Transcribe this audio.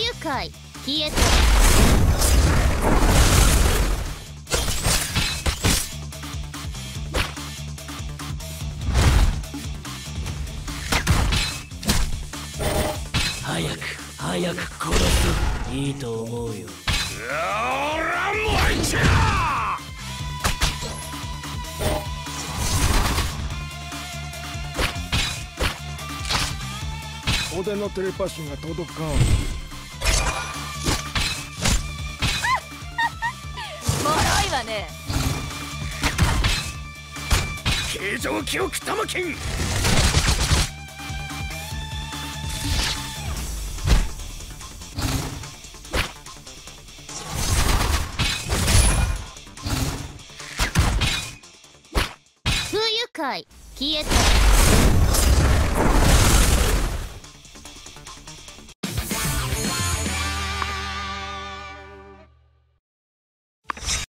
愉快消えた。 早く殺す。いいと思うよ。 おら燃えちゃ俺のテレパシーが届かん。 脆いわね。 形状記憶玉金。 不愉快消えた。